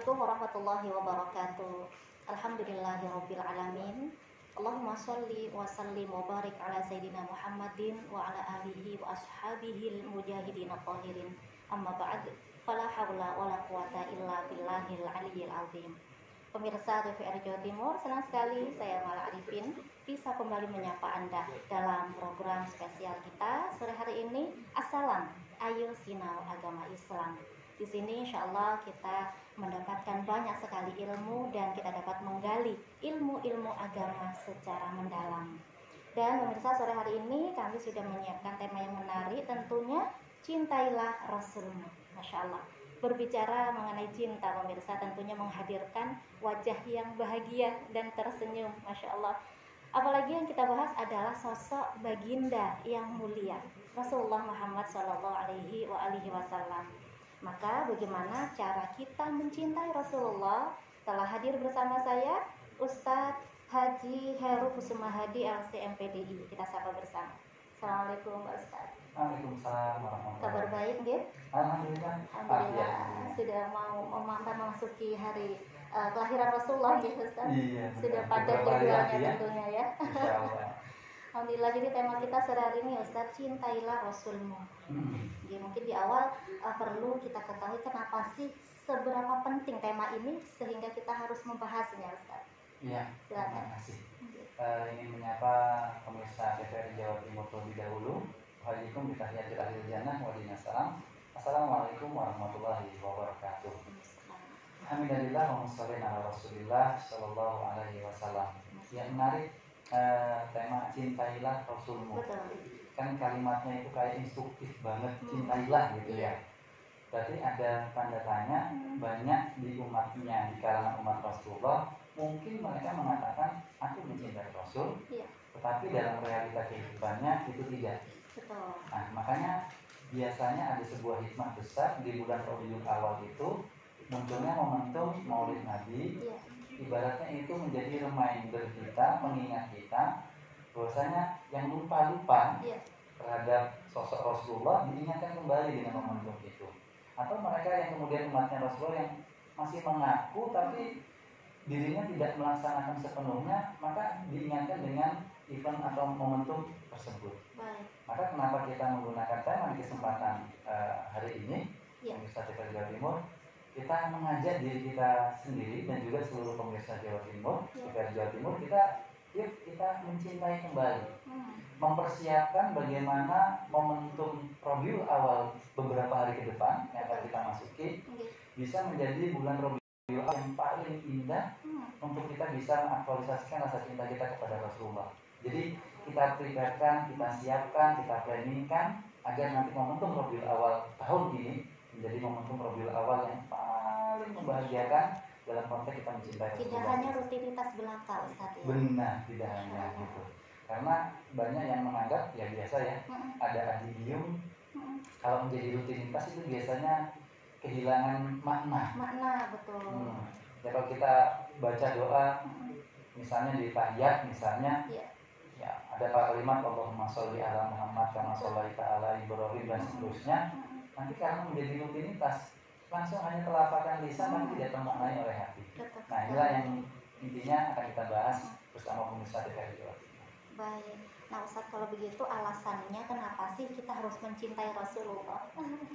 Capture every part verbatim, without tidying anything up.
Assalamualaikum warahmatullahi wabarakatuh. Alhamdulillahirabbil alamin. Allahumma shalli wa sallim wa barik ala sayyidina Muhammadin wa ala alihi wa ashabihil mujahidin tahirin. Amma ba'd. Fala haula wala quwata illa billahil aliyyil azim. Pemirsa T V R Jawa Timur, senang sekali saya Mala Arifin bisa kembali menyapa Anda dalam program spesial kita sore hari ini. Assalam, ayo sinau agama Islam. Di sini insya Allah kita mendapatkan banyak sekali ilmu dan kita dapat menggali ilmu-ilmu agama secara mendalam. Dan pemirsa, sore hari ini kami sudah menyiapkan tema yang menarik, tentunya cintailah Rasulmu. Masya Allah. Berbicara mengenai cinta, pemirsa, tentunya menghadirkan wajah yang bahagia dan tersenyum. Masya Allah. Apalagi yang kita bahas adalah sosok baginda yang mulia, Rasulullah Muhammad Shallallahu Alaihi Wasallam. Maka bagaimana cara kita mencintai Rasulullah? Telah hadir bersama saya Ustadz Haji Heru Kusuma Hadi L C M P D I. Kita sapa bersama. Assalamualaikum Pak Ustadz. Waalaikumsalam warahmatullahi wabarakatuh. Kabar baik, nggih? Alhamdulillah. Alhamdulillah. Sudah mau memantau memasuki hari uh, kelahiran Rasulullah, ya Ustadz. Iya. Sudah padat jadwalnya ya? tentunya ya. Insyaallah. Alhamdulillah, jadi tema kita sore hari ini Ustadz, cintailah Rasulmu. Hmm. Jadi mungkin di awal uh, perlu kita ketahui kenapa sih, seberapa penting tema ini sehingga kita harus membahasnya Ustadz. Iya, silakan. Terima kasih. Uh, ingin menyapa pemirsa T V R Jawa Timur terlebih dahulu. Waalaikumsalam bitahiyatil akhir jannah wa dinassalam. Assalamualaikum warahmatullahi wabarakatuh. Alhamdulillah wa sholli ala Rasulillah sallallahu alaihi wasallam. Yang menarik, Uh, tema cintailah Rasulmu. Betul. Kan kalimatnya itu kayak instruktif banget, cintailah gitu ya. Berarti ada tanda tanya banyak di umatnya, di kalangan umat Rasulullah. Mungkin mereka mengatakan aku mencintai Rasul, ya, tetapi dalam realita kehidupannya itu tidak. Betul. Nah, makanya biasanya ada sebuah hikmah besar di bulan Rabiul Awal itu munculnya momentum Maulid Nabi. Ya. Ibaratnya itu menjadi reminder kita, mengingat kita bahwasanya yang lupa-lupa yeah. terhadap sosok Rasulullah diingatkan kembali dengan momentum itu. Atau mereka yang kemudian umatnya Rasulullah yang masih mengaku tapi dirinya tidak melaksanakan sepenuhnya, maka diingatkan dengan event atau momentum tersebut. Baik. Maka kenapa kita menggunakan tema di kesempatan uh, hari ini, yeah. Pemirsa T V R Jawa Timur, kita mengajak diri kita sendiri dan juga seluruh pemirsa Jawa Timur, T V R Jawa Timur, kita yuk kita mencintai kembali, hmm. mempersiapkan bagaimana momentum Rabiul Awal beberapa hari ke depan yang akan kita masuki okay. bisa menjadi bulan Rabiul Awal yang paling indah hmm. untuk kita bisa mengaktualisasikan rasa cinta kita kepada Rasulullah. Jadi kita preparekan, kita siapkan, kita planningkan agar nanti momentum Rabiul Awal tahun ini menjadi momentum Rabiul Awal yang paling membahagiakan dalam konteks kita mencintai Rasulullah. Tidak hanya rutinitas belaka, Ustaz, ya? Benar, tidak hanya gitu. Karena banyak yang menganggap ya biasa ya, mm-hmm. ada adigium. Mm-hmm. Kalau menjadi rutinitas itu biasanya kehilangan makna. Makna, betul. Hmm. Ya kalau kita baca doa, mm-hmm. misalnya di tahiyat misalnya, yeah. ya ada kalimat Allahumma sholli ala Muhammad kama shallaita ala Ibrahim dan seterusnya. Mm-hmm. Nanti karena menjadi rutinitas langsung hanya telafakan lisan hmm. tapi tidak termaknai oleh hati. Betul. Nah inilah yang intinya akan kita bahas bersama pemirsa T V R Jawa Timur. Baik. Nah Ustaz, kalau begitu alasannya kenapa sih kita harus mencintai Rasulullah?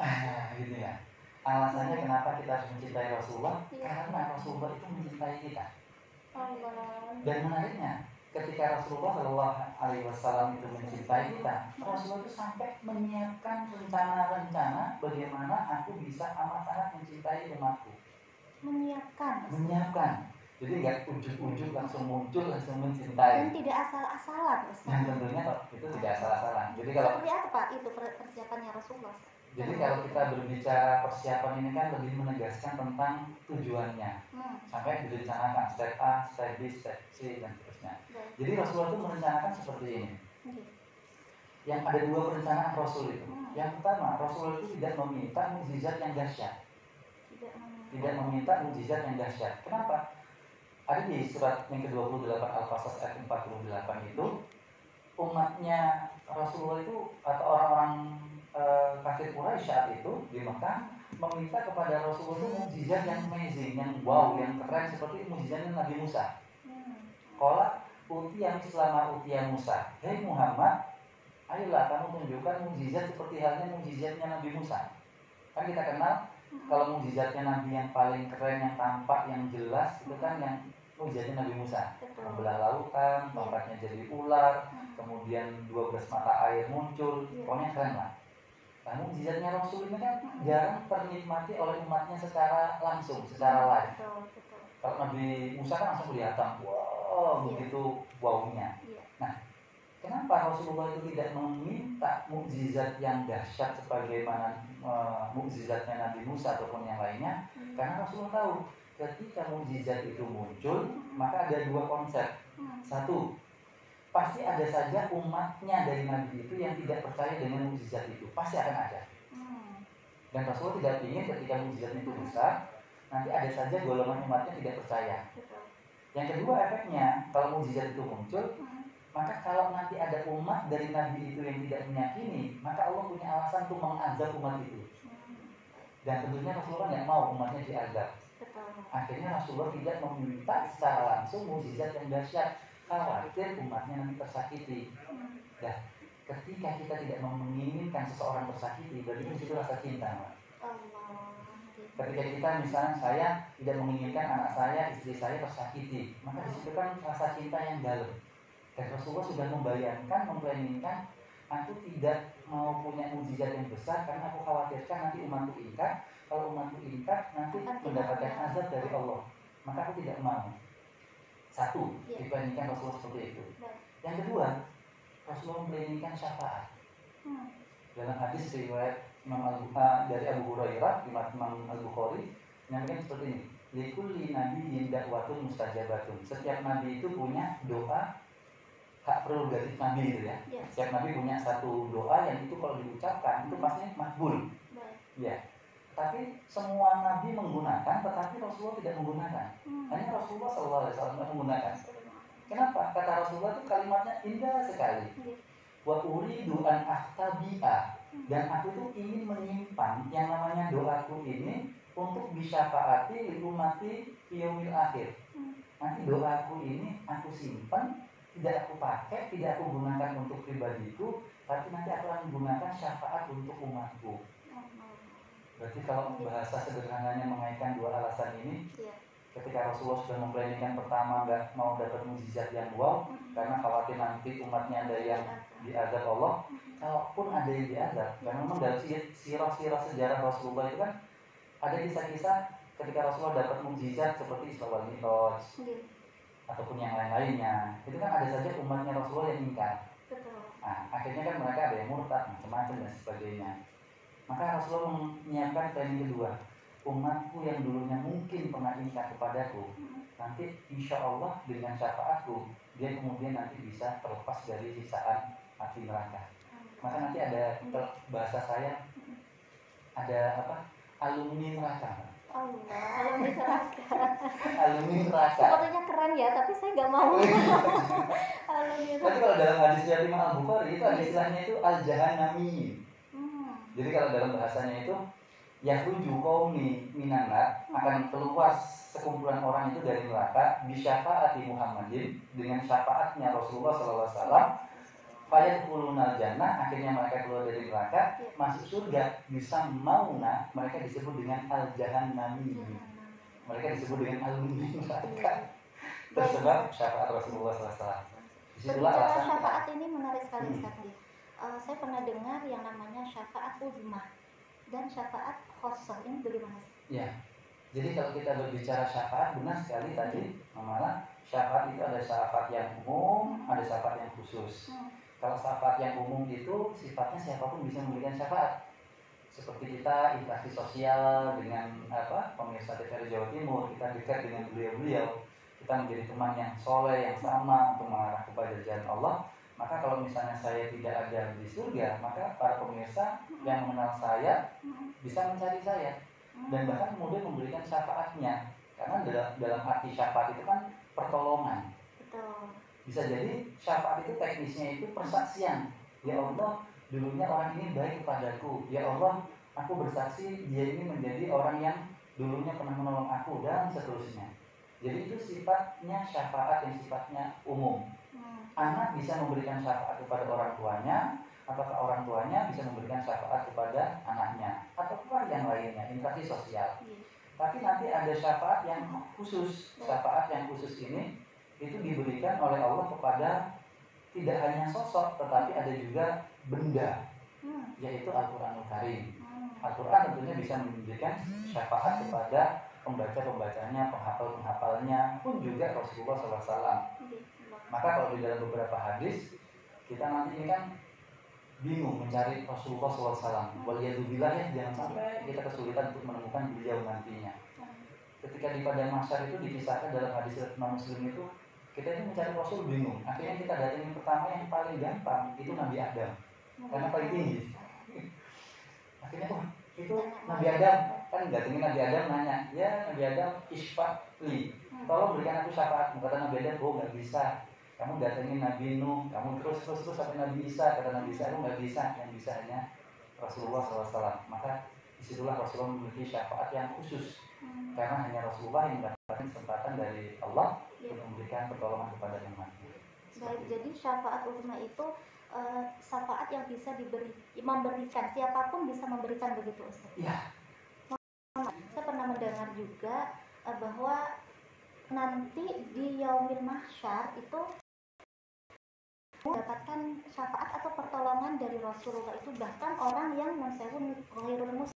Ah, gitu ya. Alasannya kenapa kita harus mencintai Rasulullah? Ya. Karena Rasulullah itu mencintai kita. Allah. Dan menariknya, ketika Rasulullah Shallallahu Alaihi Wasallam itu mencintai kita, Rasulullah itu sampai menyiapkan rencana-rencana bagaimana aku bisa amat sangat mencintai umatku. Menyiapkan. Menyiapkan. Jadi nggak ujuk-ujuk langsung muncul langsung mencintai. Dan tidak asal-asalan. Dan tentunya itu tidak asal-asalan. Jadi kalau seperti apa Pak itu persiapannya Rasulullah? Jadi kalau kita berbicara persiapan ini kan lebih menegaskan tentang tujuannya. Hmm. Sampai direncanakan step A, step B, step C dan seterusnya. Baik. Jadi Rasulullah itu merencanakan seperti ini. Okay. Yang ada dua perencanaan Rasul itu. Hmm. Yang pertama, Rasulullah itu tidak meminta mukjizat yang dahsyat. Tidak, tidak meminta mukjizat yang dahsyat. Kenapa? Ada di surat yang ke dua puluh delapan Al-Qasas ayat empat puluh delapan itu, umatnya Rasulullah itu atau orang-orang e, kafir Quraisy saat itu di Mekah meminta kepada Rasulullah itu mukjizat yang amazing, yang wow, yang keren seperti mukjizatnya Nabi Musa. Qala utiya selama utiya Musa. Hei Muhammad, ayolah kamu tunjukkan mukjizat seperti halnya mukjizatnya Nabi Musa. Kan kita kenal kalau mukjizatnya Nabi yang paling keren, yang tampak, yang jelas itu kan yang mukjizatnya Nabi Musa. Membelah lautan, tongkatnya jadi ular, kemudian dua belas mata air muncul, pokoknya keren lah. Nah, mukjizatnya Rasul ini kan jarang ternikmati oleh umatnya secara langsung, secara live. Kalau Nabi Musa kan langsung kelihatan, wow, begitu wownya. Nah, kenapa Rasulullah itu tidak meminta mukjizat yang dahsyat sebagaimana uh, mukjizatnya Nabi Musa ataupun yang lainnya? Hmm. Karena Rasulullah tahu ketika mukjizat itu muncul, maka ada dua konsep. Hmm. Satu, pasti ada saja umatnya dari Nabi itu yang tidak percaya dengan mukjizat itu, pasti akan ada. Hmm. Dan Rasulullah tidak ingin ketika mukjizat itu besar, nanti ada saja golongan umatnya tidak percaya. Betul. Yang kedua efeknya, kalau mukjizat itu muncul, hmm. maka kalau nanti ada umat dari Nabi itu yang tidak meyakini, maka Allah punya alasan untuk mengazab umat itu. Dan tentunya Rasulullah nggak mau umatnya diazab. Akhirnya Rasulullah tidak meminta secara langsung mukjizat yang dahsyat, khawatir umatnya nanti tersakiti. Dan ketika kita tidak menginginkan seseorang tersakiti, berarti itu rasa cinta. Ketika kita misalnya saya tidak menginginkan anak saya, istri saya tersakiti, maka disitu kan rasa cinta yang dalam. Dan Rasulullah sudah membayangkan, memplanningkan, aku tidak mau punya mukjizat yang besar karena aku khawatirkan nanti umatku ingkar. Kalau umatku ingkar, nanti mendapatkan azab dari Allah. Maka aku tidak mau. Satu, dibandingkan Rasulullah seperti itu. Yang kedua, Rasulullah memplanningkan syafaat. Dalam hadis riwayat Imam Al- uh, dari Abu Hurairah, Imam Al-Bukhari, menyampaikan seperti ini. Likulli nabiyyin da'watun mustajabatun. Setiap nabi itu punya doa hak prerogatif Nabi itu ya. Yes. Setiap Nabi punya satu doa yang itu kalau diucapkan itu pasti makbul. Ya. Tapi semua Nabi menggunakan, tetapi Rasulullah tidak menggunakan. Hmm. Hanya Rasulullah shallallahu alaihi wasallam menggunakan. Kenapa? Kata Rasulullah itu kalimatnya indah sekali. Wa uridu an ahtabi'a, dan aku itu ingin menyimpan yang namanya doaku ini untuk bisyafaati li ummati yaumil akhir. Nanti doaku ini aku simpan, tidak aku pakai, tidak aku gunakan untuk pribadiku, tapi nanti aku akan gunakan syafaat untuk umatku. Berarti kalau bahasa sederhananya mengaitkan dua alasan ini, ketika Rasulullah sudah memplanningkan pertama nggak mau dapat mukjizat yang wow, karena khawatir nanti umatnya ada yang diazab Allah, kalaupun ada yang diazab, karena memang dari sirah-sirah sejarah Rasulullah itu kan ada kisah-kisah ketika Rasulullah dapat mukjizat seperti Isra wal Mi'raj ataupun yang lain-lainnya, itu kan ada saja umatnya Rasulullah yang ingkar. Nah, akhirnya kan mereka ada yang murtad, macam-macam dan sebagainya. Maka Rasulullah menyiapkan planning kedua, umatku yang dulunya mungkin pernah ingkar kepadaku, nanti insya Allah dengan syafaatku dia kemudian nanti bisa terlepas dari siksaan api neraka. Maka nanti ada bahasa saya ada apa? Alumni neraka. Allah, alumni neraka. Alumni neraka. Sepertinya keren ya, tapi saya nggak mau. Alumni neraka. Tapi kalau dalam hadis riwayat Imam Al-Bukhari itu ada istilahnya itu al-jahannami. Hmm. Jadi kalau dalam bahasanya itu yakhruju qaumi minan nar, akan keluar sekumpulan orang itu dari neraka bisyafaati Muhammadin, dengan syafaatnya Rasulullah sallallahu alaihi wasallam. Fayadkhulunal jannah, akhirnya mereka keluar dari neraka, masuk surga. Bisa mauna, mereka disebut dengan al-jahannami. Mereka disebut dengan alumni neraka. Tersebab syafaat Rasulullah sallallahu alaihi wasallam. Disitulah alasan syafaat ini menarik sekali Ustaz. Uh, saya pernah dengar yang namanya syafaat uzmah dan syafaat khosoh, ini bagaimana sih? Ya, jadi kalau kita berbicara syafaat, benar sekali tadi, malah syafaat itu ada syafaat yang umum, ada syafaat yang khusus. Hmm. Kalau syafaat yang umum itu sifatnya siapapun bisa memberikan syafaat. Seperti kita interaksi sosial dengan apa pemirsa T V R Jawa Timur, kita dekat dengan beliau-beliau, kita menjadi teman yang soleh, yang sama untuk mengarah kepada jalan Allah. Maka kalau misalnya saya tidak ada di surga, maka para pemirsa yang mengenal saya bisa mencari saya dan bahkan kemudian memberikan syafaatnya. Karena dalam, dalam arti syafaat itu kan pertolongan. Betul. Bisa jadi syafaat itu teknisnya itu persaksian. Ya Allah, dulunya orang ini baik kepadaku. Ya Allah, aku bersaksi dia ini menjadi orang yang dulunya pernah menolong aku dan seterusnya. Jadi itu sifatnya syafaat yang sifatnya umum. Anak bisa memberikan syafaat kepada orang tuanya, apakah orang tuanya bisa memberikan syafaat kepada anaknya, ataukah yang lainnya, interaksi sosial. Tapi nanti ada syafaat yang khusus. Syafaat yang khusus ini itu diberikan oleh Allah kepada tidak hanya sosok, tetapi ada juga benda, yaitu Al-Quranul Karim. Al-Quran tentunya bisa memberikan syafaat kepada pembaca-pembacanya, penghafal-penghafalnya, pun juga Rasulullah shallallahu alaihi wasallam. Maka kalau di dalam beberapa hadis, kita nanti ini kan bingung mencari Rasulullah shallallahu alaihi wasallam. Waliyadzubillah, ya, jangan sampai kita kesulitan untuk menemukan beliau nantinya. Ketika di padang mahsyar itu dikisahkan dalam hadis Imam Muslim itu, kita ini mencari Rasul bingung. Akhirnya kita datangin pertama yang paling gampang, itu Nabi Adam, karena paling tinggi. Akhirnya oh, itu Nabi Adam, kan datangin Nabi Adam nanya, ya Nabi Adam isfa'li, tolong berikan aku syafaat. Kata Nabi Adam, oh nggak bisa. Kamu datangin Nabi Nuh, kamu terus terus terus sampai Nabi Isa. Kata Nabi Isa, aku nggak bisa, yang bisa hanya Rasulullah shallallahu alaihi wasallam. Maka disitulah Rasulullah memiliki syafaat yang khusus, karena hanya Rasulullah yang mendapatkan kesempatan dari Allah untuk memberikan pertolongan kepada umatnya. Baik, jadi syafaat ulama itu uh, syafaat yang bisa diberi, memberikan, siapapun bisa memberikan, begitu Ustaz? Iya. Saya pernah mendengar juga uh, bahwa nanti di Yaumil Mahsyar itu mendapatkan syafaat atau pertolongan dari Rasulullah itu bahkan orang yang nasabun ghairul muslim.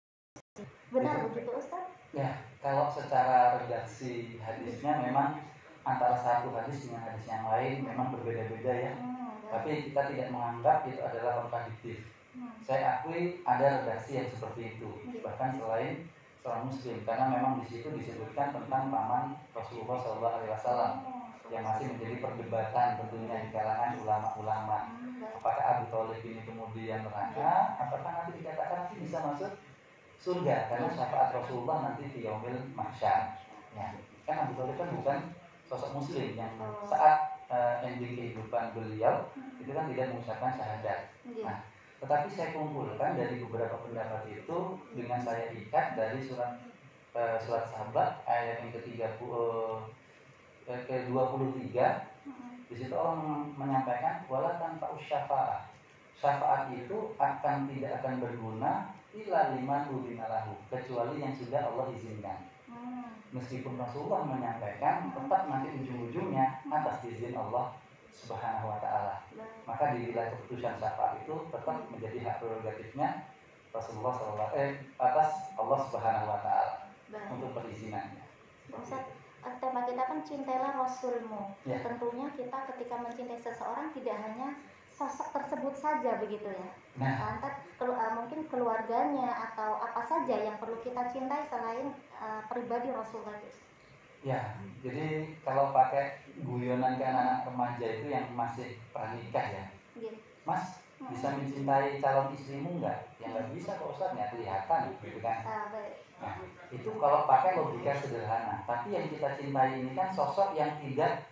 Benar ya, begitu Ustaz? Ya, kalau secara redaksi hadisnya memang antara satu hadis dengan hadis yang lain memang berbeda-beda ya. Hmm, Tapi kita tidak menganggap itu adalah kontradiktif. Hmm. Saya akui ada redaksi yang seperti itu. Hmm. Bahkan selain seorang muslim, karena memang di situ disebutkan tentang paman Rasulullah shallallahu alaihi wasallam yang masih menjadi perdebatan tentunya di kalangan ulama-ulama. Apakah Abu Thalib ini kemudian neraka, apakah nanti dikatakan nanti bisa masuk surga karena syafaat Rasulullah nanti di yaumil mahsyar. Ya, kan Abu Thalib kan bukan sosok muslim yang saat uh, ending kehidupan beliau itu kan tidak mengucapkan syahadat. Nah, tetapi saya kumpulkan dari beberapa pendapat itu dengan saya ikat dari surat uh, surat Sahabat ayat yang ketiga puluh uh, ke dua puluh tiga. Di situ Allah menyampaikan wala tanpa syafaat. Syafaat itu akan tidak akan berguna illa liman udinalahu, kecuali yang sudah Allah izinkan. Meskipun Rasulullah menyampaikan, tetap nanti ujung-ujungnya atas izin Allah Subhanahu wa ta'ala. Maka dirilah keputusan syafaat itu tetap menjadi hak prerogatifnya Rasulullah shallallahu alaihi wasallam eh, atas Allah Subhanahu wa ta'ala untuk perizinannya. Ustaz, tema kita kan cintailah Rasulmu. Ya. Tentunya kita ketika mencintai seseorang tidak hanya sosok tersebut saja, begitu ya. Nah, Entah kelu, uh, mungkin keluarganya atau apa saja yang perlu kita cintai selain uh, pribadi Rasulullah itu. Ya, jadi kalau pakai guyonan ke anak-anak remaja itu yang masih pranikah ya, Gini. Mas bisa mencintai calon istrimu enggak? Ya nggak bisa kok Ustaz, nggak kelihatan gitu kan. Ah, baik. Nah, itu kalau pakai logika sederhana. Tapi yang kita cintai ini kan sosok yang tidak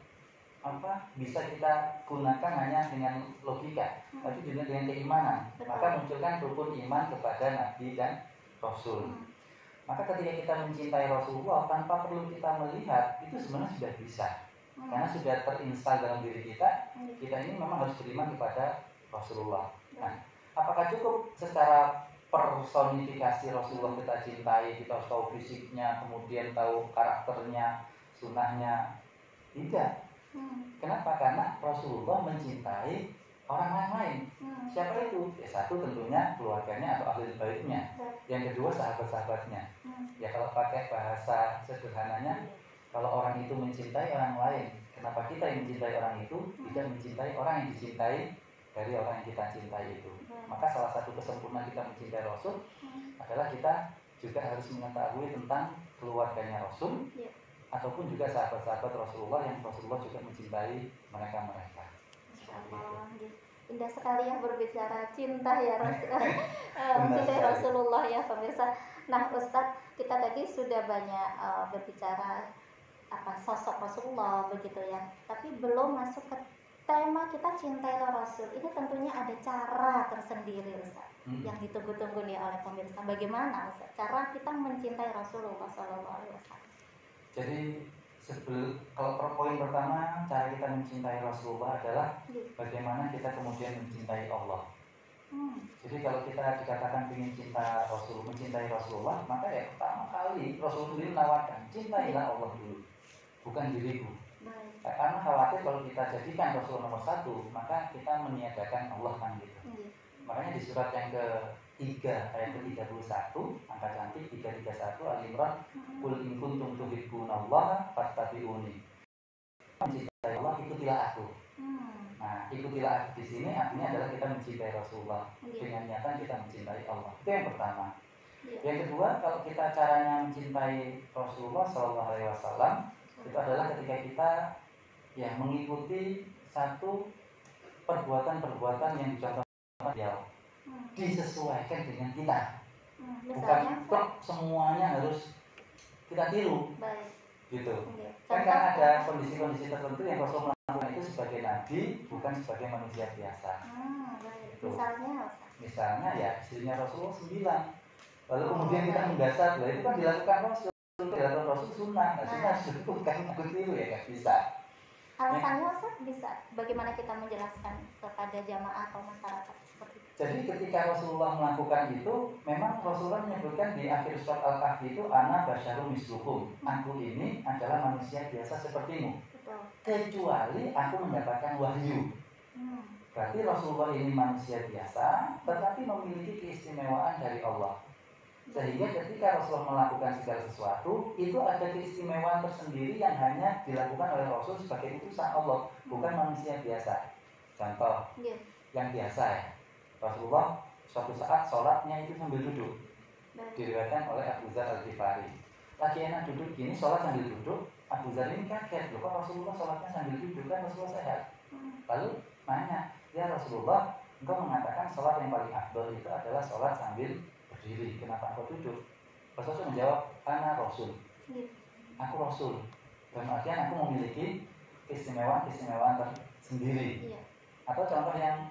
apa bisa kita gunakan hanya dengan logika, hmm. tapi juga dengan keimanan. Betul. Maka munculkan rukun iman kepada Nabi dan Rasul. Hmm. Maka ketika kita mencintai Rasulullah tanpa perlu kita melihat, itu sebenarnya sudah bisa. Hmm. Karena sudah terinstal dalam diri kita, hmm. kita ini memang harus beriman kepada Rasulullah. Nah, apakah cukup secara personifikasi Rasulullah kita cintai, kita harus tahu fisiknya, kemudian tahu karakternya, sunnahnya? Tidak. Hmm. Kenapa? Karena Rasulullah mencintai orang lain. Hmm. Siapa itu? Ya satu tentunya keluarganya atau ahli baitnya. Hmm. Yang kedua sahabat-sahabatnya. Hmm. Ya kalau pakai bahasa sederhananya, kalau orang itu mencintai orang lain, kenapa kita yang mencintai orang itu hmm. tidak mencintai orang yang dicintai dari orang yang kita cintai itu? Hmm. Maka salah satu kesempurnaan kita mencintai Rasul hmm. adalah kita juga harus mengetahui tentang keluarganya Rasul. Yeah. Ataupun juga sahabat-sahabat Rasulullah yang Rasulullah juga mencintai mereka-mereka. Insyaallah, indah sekali ya berbicara cinta ya mencintai Rasulullah ya pemirsa. Nah Ustadz, kita tadi sudah banyak uh, berbicara apa sosok Rasulullah begitu ya, tapi belum masuk ke tema ketika kita cintai Rasul, ini tentunya ada cara tersendiri, Ustaz, hmm. yang ditunggu-tunggu nih oleh pemirsa. Bagaimana, Ustaz, cara kita mencintai Rasulullah shallallahu alaihi wasallam? Jadi sebelum, kalau poin pertama, cara kita mencintai Rasulullah adalah bagaimana kita kemudian mencintai Allah. Hmm. Jadi kalau kita dikatakan ingin cinta Rasul, mencintai Rasulullah, maka ya pertama kali Rasul sendiri menawarkan, cintailah Allah dulu, bukan diriku. Baik. Karena khawatir kalau kita jadikan Rasul nomor satu, maka kita meniadakan Allah kan gitu. Hmm. Makanya di surat yang ketiga ayat ke tiga puluh satu, angka cantik tiga tiga satu Al-Imran, Qul in kuntum tuhibbunallaha fattabi'uni. Mencintai Allah, ikutilah aku. Hmm. Nah, ikutilah aku di sini artinya adalah kita mencintai Rasulullah. Yeah. Dengan niatan kita mencintai Allah. Itu yang pertama. Yeah. Yang kedua, kalau kita caranya mencintai Rasulullah shallallahu alaihi wasallam, itu adalah ketika kita ya mengikuti satu perbuatan-perbuatan yang dicontohkan dia, hmm. disesuaikan dengan kita. Hmm. Bukan kok semuanya harus kita tiru. Baik. Gitu. Okay. Kan karena ada kondisi-kondisi tertentu yang Rasul melakukan itu sebagai nabi, bukan sebagai manusia biasa. Hmm, baik. Gitu. Misalnya, misalnya ya istrinya Rasulullah sembilan. Lalu kemudian oh, kita mendasar, lah itu kan dilakukan Rasul, dilakukan Rasul sunnah, nah sunnah bukan aku tiru ya, nggak bisa. Alasannya Ustaz bisa, bagaimana kita menjelaskan kepada jamaah atau masyarakat seperti itu? Jadi ketika Rasulullah melakukan itu, memang Rasulullah menyebutkan di akhir surat Al-Kahfi itu, ana basyarum mislukum, aku ini adalah manusia biasa sepertimu. Betul. Kecuali aku mendapatkan wahyu. Hmm. Berarti Rasulullah ini manusia biasa, tetapi memiliki keistimewaan dari Allah. Sehingga ketika Rasulullah melakukan segala sesuatu, itu ada keistimewaan tersendiri yang hanya dilakukan oleh Rasul sebagai utusan Allah, bukan manusia biasa. Contoh, yeah. yang biasa ya, Rasulullah suatu saat sholatnya itu sambil duduk. Diriwayatkan oleh Abu Dzar Al-Ghifari. Lagi enak duduk gini, sholat sambil duduk. Abu Dzar ini kaget, loh kok Rasulullah sholatnya sambil duduk, kan Rasulullah sehat. Lalu nanya, ya Rasulullah, engkau mengatakan sholat yang paling afdal itu adalah sholat sambil berdiri, kenapa engkau duduk? Rasul menjawab, ana Rasul, aku Rasul. Dan artian aku memiliki keistimewaan-keistimewaan tersendiri. Iya. Atau contoh yang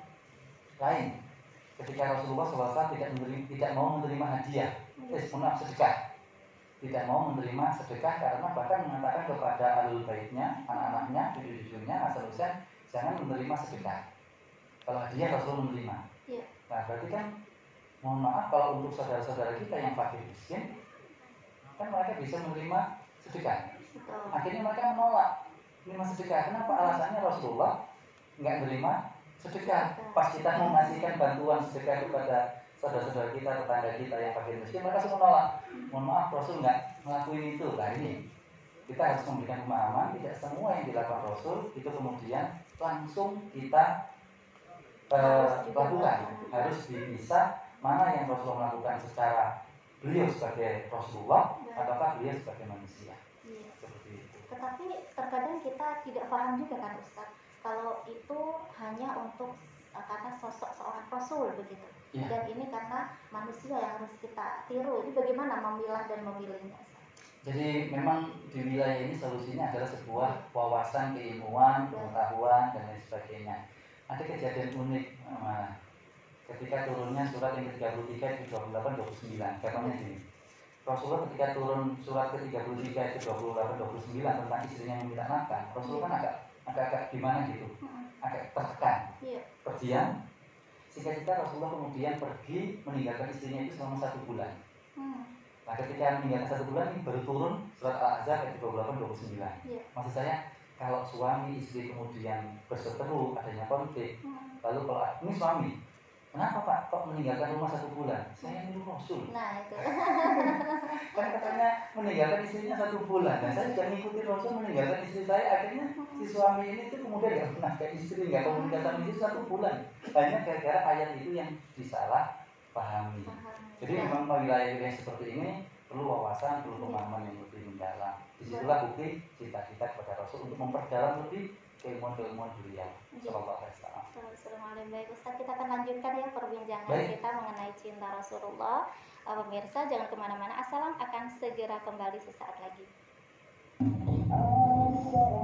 lain, ketika Rasulullah shallallahu alaihi wasallam tidak menerima, tidak mau menerima hadiah, eh, maaf sedekah, tidak mau menerima sedekah karena bahkan mengatakan kepada alul baitnya, anak-anaknya, cucu-cucunya, Hasan Husain, jangan menerima sedekah. Kalau hadiah Rasul menerima. Iya. Nah berarti kan, mohon maaf kalau untuk saudara-saudara kita yang fakir miskin, kan mereka bisa menerima sedekah. Betul. Akhirnya mereka menolak menerima sedekah. Kenapa? Alasannya Rasulullah nggak menerima sedekah. Pas kita mengasihkan bantuan sedekah kepada saudara-saudara kita, tetangga kita yang fakir miskin, mereka semua menolak. Mohon maaf, Rasul nggak ngelakuin itu. Nah ini kita harus memberikan pemahaman, tidak semua yang dilakukan Rasul itu kemudian langsung kita uh, lakukan. Harus dipisah mana yang Rasulullah melakukan secara beliau sebagai Rasulullah ya. Ataukah beliau sebagai manusia. Ya. Seperti itu. Tetapi terkadang kita tidak paham juga kan Ustaz, kalau itu hanya untuk karena sosok seorang Rasul begitu. Ya. Dan ini karena manusia yang harus kita tiru. Ini bagaimana memilah dan memilihnya Ustaz? Jadi memang di wilayah ini solusinya adalah sebuah wawasan keilmuan, pengetahuan dan lain sebagainya. Ada kejadian unik. Nah, ketika turunnya surat yang ke tiga puluh tiga, ke dua puluh delapan, dua puluh sembilan, katanya gini, Rasulullah ketika turun surat ke tiga puluh tiga, ke dua puluh delapan, dua puluh sembilan tentang istrinya yang minta makan, Rasulullah kan agak agak gimana gitu, agak tertekan, berdiam, sehingga kita Rasulullah kemudian pergi meninggalkan istrinya itu selama satu bulan. Nah ketika meninggalkan satu bulan ini baru turun surat Al-Ahzab ayat dua puluh delapan, dua puluh sembilan. Maksud saya kalau suami istri kemudian berseteru, adanya konflik, lalu kalau ini suami, kenapa Pak kok meninggalkan rumah satu bulan? Saya niru Rasul. Nah itu. Kan katanya meninggalkan istrinya satu bulan. Dan saya juga ngikutin Rasul meninggalkan istri saya. Akhirnya si suami ini tuh kemudian nggak pernah ke istri, nggak komunikasi sama istri satu bulan. Hanya gara-gara ayat itu yang disalah pahami. Jadi memang wilayah-wilayah seperti ini perlu wawasan, perlu pemahaman yang lebih mendalam. Disitulah bukti cinta kita kepada Rasul untuk memperdalam lebih keilmuan-keilmuan beliau. Sallallahu alaihi wasallam. Assalamualaikum. Baik Ustaz, kita akan lanjutkan ya perbincangan Baik. kita mengenai cinta Rasulullah. Uh, pemirsa jangan kemana-mana, Assalam akan segera kembali sesaat lagi.